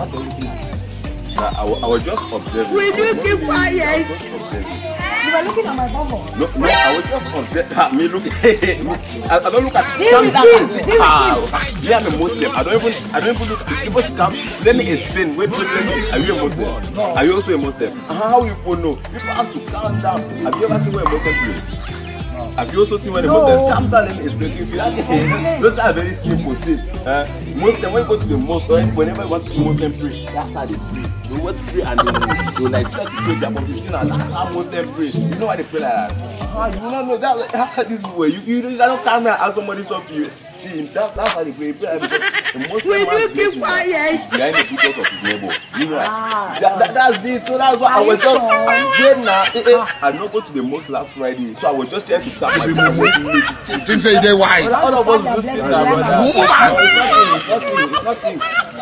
What are you looking at? I was just observing. Will you keep quiet? I was just observing. You were looking at my bubble. No, I was just observing. Me look. I don't look at. Deal with him. Me, I'm a Muslim. I don't even look. People should come. Let me explain. Wait. Are you a Muslim? No. Are you also a Muslim? How you know? People have to calm down. Have you ever seen where a Muslim plays? Have you also seen when a Muslim calm down? Let me explain. If you like, those are very simple things. Muslim, when you go to the mosque, whenever you want to see Muslim pray, that's how they pray. They always pray and they like try to change their body. You see now, that's how Muslim pray. You know why they pray like that? You don't know that. How this way? You cannot come here and ask somebody something. You see, that's how they pray. They pray because the Muslim man is behind the pictures of his neighbor. You know that's it. So that's why I was just I not go to the mosque last Friday, so I was just trying to tap my time. Things say they why. All of us do sit down, brother. It's nothing.